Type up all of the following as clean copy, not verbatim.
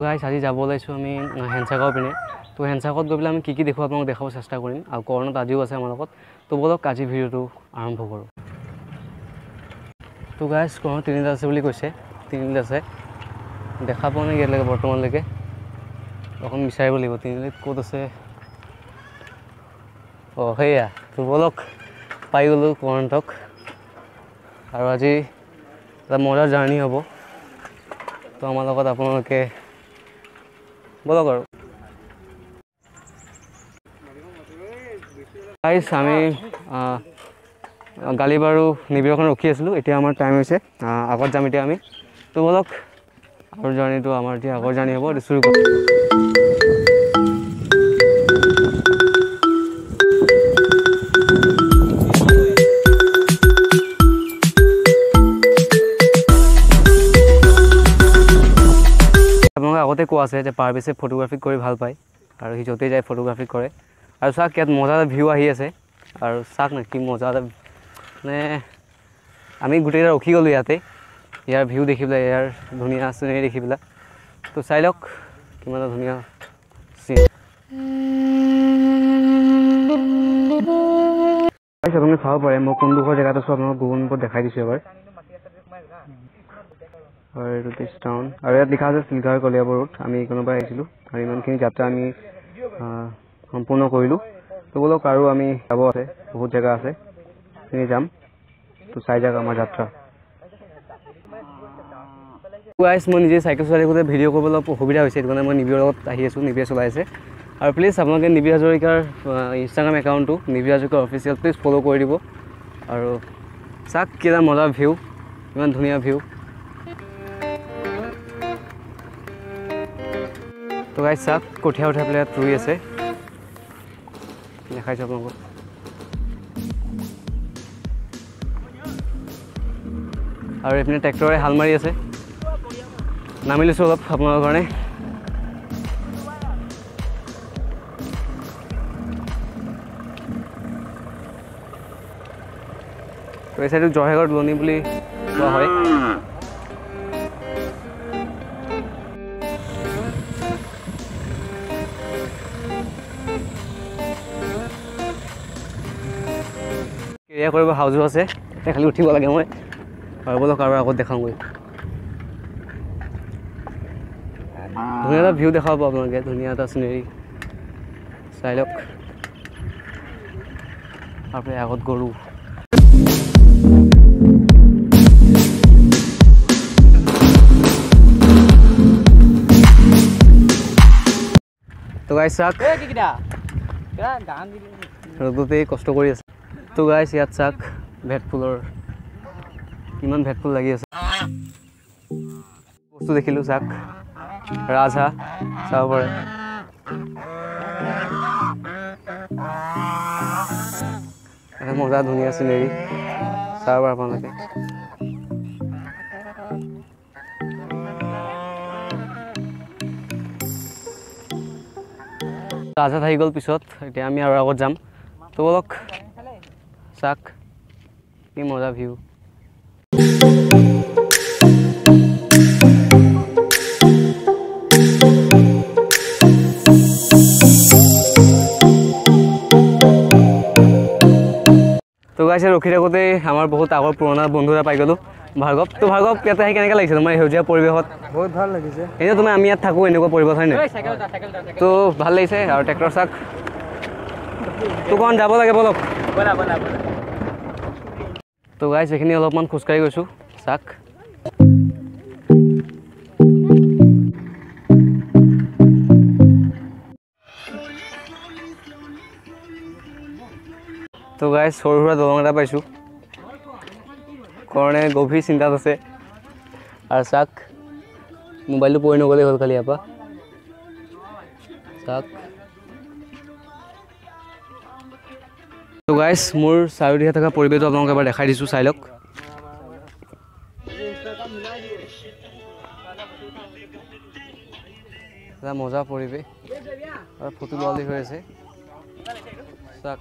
গাইছ আজি যাব ওলাইছোঁ আমি হেনচাগাঁও পিনে। তো হেনচাগাঁৱত গৈ পেলাই আমি কি দেখোঁ আপোনালোকক দেখাব চেষ্টা কৰিম। আৰু কৰ্ণত আজিও আছে আমাৰ লগত। তো ব'লক আজি ভিডিঅ'টো আৰম্ভ কৰোঁ। তো গাইছ কৰ্ণত তিনিআলি আছে বুলি কৈছে, তিনিআলি আছে দেখা পোৱা নাই ইয়ালৈকে বৰ্তমানলৈকে, অকণ বিচাৰিব লাগিব তিনিআলিত ক'ত আছে। অঁ সেয়া, তো ব'লক পাই গ'লোঁ কৰ্ণতক। আৰু আজি এটা মজাৰ জাৰ্ণি হ'ব। তো আমাৰ লগত আপোনালোকে ব'লক আৰু। গাইছ আমি গালি বাৰু নিবিড়খন ৰখি আছিলোঁ, এতিয়া আমাৰ টাইম হৈছে আগত যাম এতিয়া আমি। তো ব'লক আগৰ জাৰ্ণিটো আমাৰ এতিয়া আগৰ জাৰ্ণি হ'ব, শুৰু কৰোঁ। আপোনালোকে আগতে কোৱা আছে যে পাৰভেজে ফটোগ্ৰাফি কৰি ভাল পায় আৰু সি য'তেই যায় ফটোগ্ৰাফি কৰে। আৰু চাওক ইয়াত মজা এটা ভিউ আহি আছে, আৰু চাওক না কি মজা এটা, মানে আমি গোটেইকেইটা ৰখি গ'লোঁ ইয়াতে ইয়াৰ ভিউ দেখি পেলাই, ইয়াৰ ধুনীয়া চিনেৰি দেখি পেলাই। তো চাই লওক কিমান এটা ধুনীয়া চিন। আপোনালোকে চাব পাৰে মই কোনডোখৰ জেগাত আছোঁ, আপোনালোকক গুগল মেপত দেখাই দিছোঁ এবাৰ। হয় এইটো দিছ টাউন, আৰু ইয়াত লিখা আছে চিলঘাৰ কলিয়াবৰ ৰোড। আমি এইকণৰ পৰা আহিছিলোঁ আৰু ইমানখিনি যাত্ৰা আমি সম্পূৰ্ণ কৰিলোঁ। তো ব'লক আৰু আমি যাব আছে, বহুত জেগা আছে সেইখিনি যাম। তো চাই যাওক আমাৰ যাত্ৰা। গাইছ মই নিজে চাইকেল চলাই থাকোঁতে ভিডিঅ' কৰিবলৈ অলপ অসুবিধা হৈছে, সেইটো কাৰণে মই নিবিড়ৰ লগত আহি আছোঁ, নিবিড়ে চলাই আছে। আৰু প্লিজ আপোনালোকে নিবিড় হাজৰিকাৰ ইনষ্টাগ্ৰাম একাউণ্টটো নিবিড় হাজৰিকাৰ অফিচিয়েল প্লিজ ফ'ল' কৰি দিব। আৰু চাওক কি এটা মজা ভিউ, ইমান ধুনীয়া ভিউ। তো গাইছ চাওক কঠীয়া উঠাই পেলাই ইয়াত ৰুই আছে, দেখাইছোঁ আপোনালোকক। আৰু এইপিনে ট্ৰেক্টৰে হাল মাৰি আছে, নামি লৈছোঁ অলপ আপোনালোকৰ কাৰণে। তো এই চাইডত জয়সাগৰ দলনি বুলি কোৱা হয়। কেৰিয়াৰ কৰিব হাউজো আছে, খালি উঠিব লাগে মই। আৰু ব'লক আৰু আগত দেখাওঁগৈ, ধুনীয়া এটা ভিউ দেখাব আপোনালোকে, ধুনীয়া এটা চিনেৰি চাই লওক। তাৰপৰা আগত গৰু। তো গাইছ চাওক ৰ'দতেই কষ্ট কৰি আছে। তো গাইছ ইয়াত চাওক ভেটফুলৰ কিমান ভেটফুল লাগি আছে, বস্তু দেখিলোঁ চাওক ৰাজহাঁহ চাব পাৰে। এটা মজা ধুনীয়া চিনেৰি চাব পাৰে আপোনালোকে। ৰাজহাঁহ আহি গ'ল পিছত, এতিয়া আমি আৰু আগত যাম। তো ব'লক চাওক কি মজা ভিউ। তো গাইছে ৰখি থাকোঁতেই আমাৰ বহুত আগৰ পুৰণা বন্ধু এটা পাই গ'লোঁ, ভাৰ্গৱ। তো ভাৰ্গৱ ইয়াতে আহি কেনেকৈ লাগিছে তোমাৰ সেউজীয়া পৰিৱেশত? বহুত ভাল লাগিছে। এনেও তুমি আমি ইয়াত থাকোঁ এনেকুৱা পৰিৱেশ হয় নাই? তো ভাল লাগিছে। আৰু ট্ৰেক্টৰ চাওক, তো অকণমান যাব লাগে ব'লক। তো গাইছ এইখিনি অলপমান খোজকাঢ়ি গৈছোঁ চাওক। তো গাইছ সৰু সুৰা দলং এটা পাইছোঁ, কৰ্ণে গভীৰ চিন্তাত আছে। আৰু চাওক মোবাইলটো পৰি নগ'লেই হ'ল খালি ইয়াৰ পৰা চাওক। তো গাইছ মোৰ চাৰিওদিশে থকা পৰিৱেশটো আপোনালোকক এবাৰ দেখাই দিছোঁ, চাই লওক। এটা মজা পৰিৱেশ আৰু ফটো লোৱালি হৈ আছে চাওক।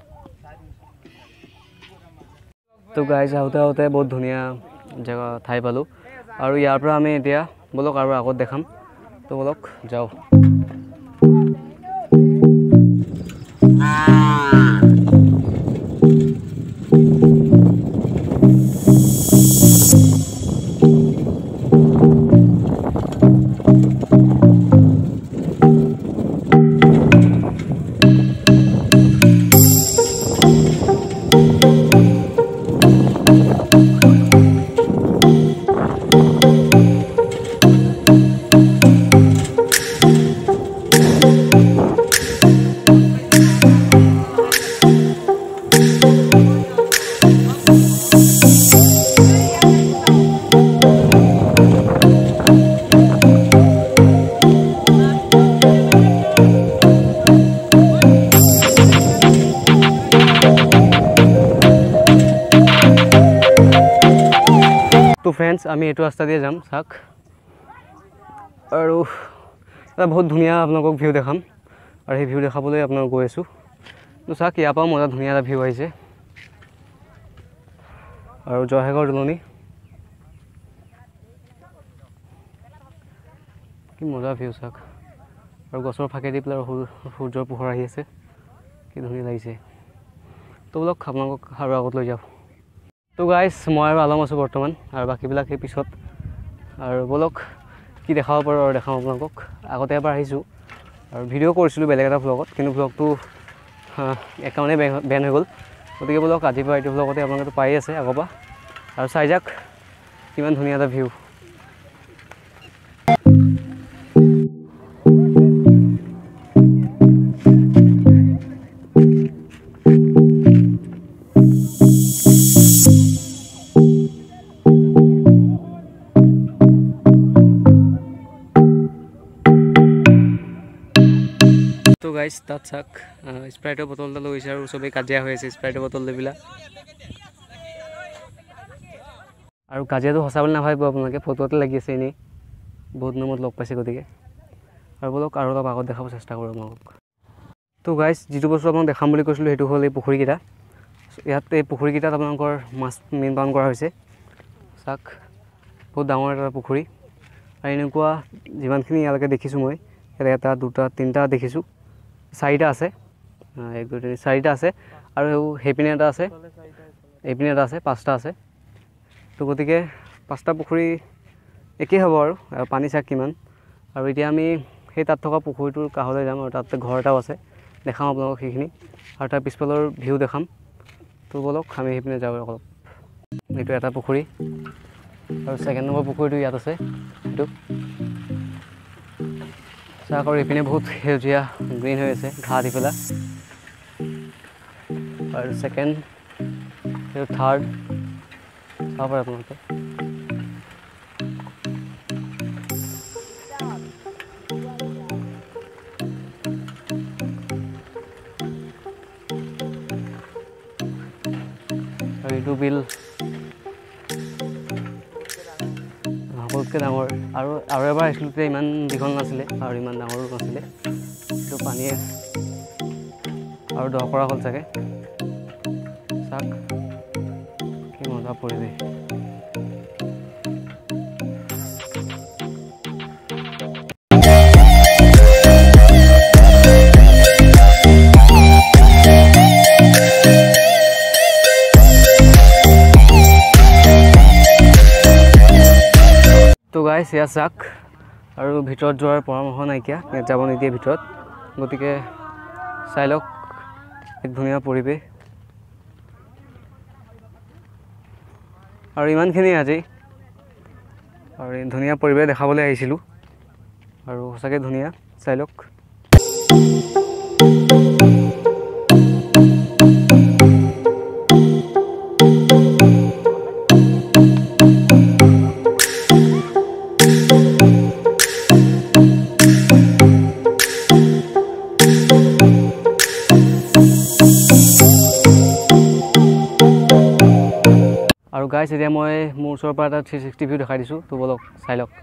তো গাইছ আহোঁতে আহোঁতে বহুত ধুনীয়া জেগা ঠাই পালোঁ, আৰু ইয়াৰ পৰা আমি এতিয়া ব'লক আৰু আগত দেখাম। তো বলক যাও। তো ফ্ৰেণ্ডছ আমি এইটো ৰাস্তা দিয়ে যাম চাওক আৰু এটা বহুত ধুনীয়া আপোনালোকক ভিউ দেখাম আৰু সেই ভিউ দেখাবলৈ আপোনালোক গৈ আছোঁ। তো চাওক ইয়াৰ পৰা মজা ধুনীয়া এটা ভিউ আহিছে আৰু জয়সাগৰ দলনি কি মজা ভিউ চাওক আৰু গছৰ ফাকে দি পেলাই সূৰ্যৰ পোহৰ আহি আছে কি ধুনীয়া লাগিছে। তো বলক আপোনালোকক আৰু আগত লৈ যাওঁ। তো গাইজ মই আৰু আলম আছোঁ বৰ্তমান আৰু বাকীবিলাক সেই পিছত আৰু বলক কি দেখাব পাৰোঁ আৰু দেখাম আপোনালোকক। আগতে এবাৰ আহিছোঁ আৰু ভিডিঅ' কৰিছিলোঁ বেলেগ এটা ভ্লগত কিন্তু ভ্লগটো একাউণ্টে বেন হৈ গ'ল। গতিকে বলক আজিৰ পৰা এইটো ভ্লগতে আপোনালোকেতো পাই আছে আগৰ পৰা আৰু চাই যাওক কিমান ধুনীয়া এটা ভিউ। তো গাইজ তাত চাওক স্প্ৰাইটৰ বটল এটা লৈ গৈছে আৰু চবেই কাজিয়া হৈ আছে স্প্ৰাইটৰ বটল লৈ পেলাই আৰু কাজিয়াটো সঁচা বুলি নাভাবিব আপোনালোকে ফটোতে লাগি আছে এনেই বহুত দিনৰ মূৰত লগ পাইছে গতিকে আৰু বলক আৰু অলপ আগত দেখাব চেষ্টা কৰোঁ আপোনালোকক। তো গাইজ যিটো বস্তু আপোনাক দেখাম বুলি কৈছিলোঁ সেইটো হ'ল এই পুখুৰীকেইটা। ইয়াত এই পুখুৰীকেইটাত আপোনালোকৰ মাছ মীন পালন কৰা হৈছে চাওক বহুত ডাঙৰ এটা পুখুৰী আৰু এনেকুৱা যিমানখিনি ইয়ালৈকে দেখিছোঁ মই ইয়াত এটা দুটা তিনিটা দেখিছোঁ চাৰিটা আছে 1 2 3 4টা আছে আৰু সেইপিনে এটা আছে এইপিনে এটা আছে 5টা আছে। তো গতিকে 5টা পুখুৰী একেই হ'ব আৰু পানী চাওক কিমান। আৰু এতিয়া আমি সেই তাত থকা পুখুৰীটোৰ কাষলৈ যাম আৰু তাতে ঘৰ এটাও আছে দেখাম আপোনালোকক সেইখিনি আৰু তাৰ পিছফালৰ ভিউ দেখাম। তো বলক আমি সেইপিনে যাওঁ অলপ। এইটো এটা পুখুৰী আৰু 2nd নম্বৰ পুখুৰীটো ইয়াত আছে এইটো চাওক আৰু এইপিনে বহুত সেউজীয়া গ্ৰীণ হৈ আছে ঘাঁহ দি পেলাই আৰু 2nd এইটো 3rd চাব পাৰে আপোনালোকে। আৰু এইটো বিল সকলোতকৈ ডাঙৰ আৰু এবাৰ আহিছিলোঁ তেতিয়া ইমান দীঘল নাছিলে আৰু ইমান ডাঙৰো নাছিলে এইটো পানীয়ে আৰু দ কৰা হ'ল চাগে চাওক কি মজা পৰিৱেশ। তো গাইজ ইয়াত চাওক আৰু ভিতৰত যোৱাৰ পৰামৰ্শ নাইকিয়া ইয়াত যাব নিদিয়ে ভিতৰত গতিকে চাই লওক এক ধুনীয়া পৰিৱেশ আৰু ইমানখিনি আজি আৰু ধুনীয়া পৰিৱেশ দেখাবলৈ আহিছিলোঁ আৰু সঁচাকৈ ধুনীয়া চাই লওক। আৰু গাইজ এতিয়া মই মোৰ ওচৰৰ পৰা এটা 360 ভিউ দেখাই দিছোঁ। তো বলক চাই লওক।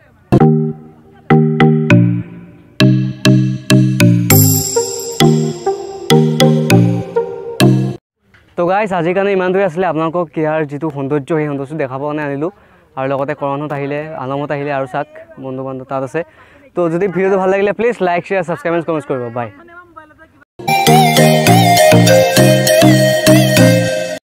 তো গাইজ আজিৰ কাৰণে ইমানটোৱে আছিলে আপোনালোকক ইয়াৰ যিটো সৌন্দৰ্য সেই সৌন্দৰ্যটো দেখাব কাৰণে আনিলোঁ আৰু লগতে কৰণত আহিলে আলমত আহিলে আৰু চাওক বন্ধু বান্ধৱ তাত আছে। তো যদি ভিডিঅ'টো ভাল লাগিলে please like share subscribe comment কৰিব। বাই।